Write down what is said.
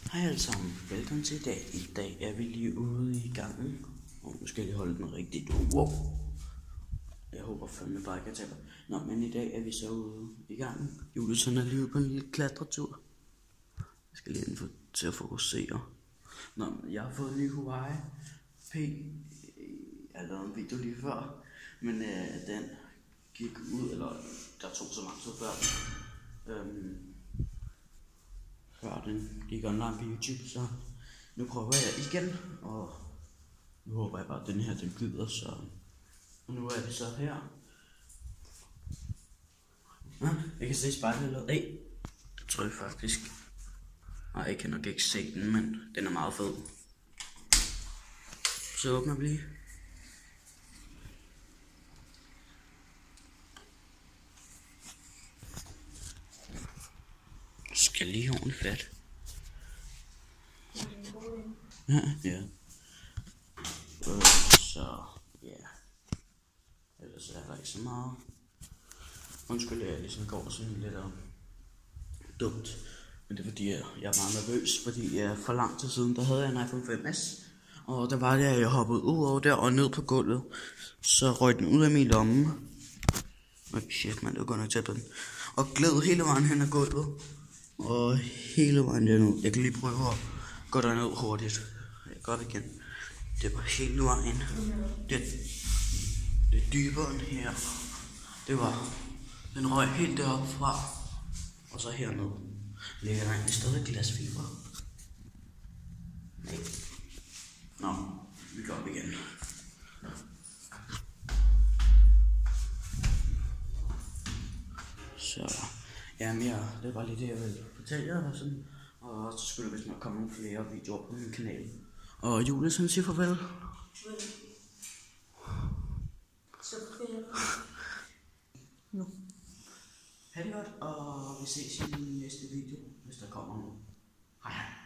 Hej alle sammen, velkommen til i dag. I dag er vi lige ude i gangen. Og nu skal jeg lige holde den rigtigt. Wow. Jeg håber fandme bare, jeg kan tage mig. Nå, men i dag er vi så ude i gangen. Juleson er lige ude på en lille klatretur. Jeg skal lige ind til at fokusere. Nå, jeg har fået en ny Huawei P. Jeg lavede en video lige før. Men den gik ud, eller der tog så meget så før. Før den gik online på YouTube, så nu prøver jeg igen, og nu håber jeg bare, at den her den glider, så og nu er vi så her. Jeg kan se spejlet af. Det tror jeg faktisk. Nej, jeg kan nok ikke se den, men den er meget fed. Så åbner vi lige. Skal lige ordentligt fat. Ja. Så ja. Ellers er der ikke så meget. Undskyld, jeg ligesom går sådan lidt dumt. Men det er fordi, jeg er meget nervøs, fordi for lang tid siden, der havde jeg en iPhone 5S. Og der var det, at jeg hoppede ud over der og ned på gulvet. Så røg den ud af min lomme. Shit, man, det var godt nok tæt på den. Og gled hele vejen hen ad gulvet. Og hele vejen derned. Jeg kan lige prøve at gå derned hurtigt. Jeg går igen. Det var hele vejen. Det dybere end her. Det var. Den røg helt deroppe fra. Og så herned. Ligger der egentlig stadig glasfiber? Nej. Nå, vi går op igen. Så. Jamen det var lige det, jeg ville fortælle jer. Og, sådan. Og så skulle der vist nok komme nogle flere videoer på min kanal. Og Juleson siger farvel. Så farvel. Nu. Ha' det godt, og vi ses i næste video, hvis der kommer nogen. Hej hej.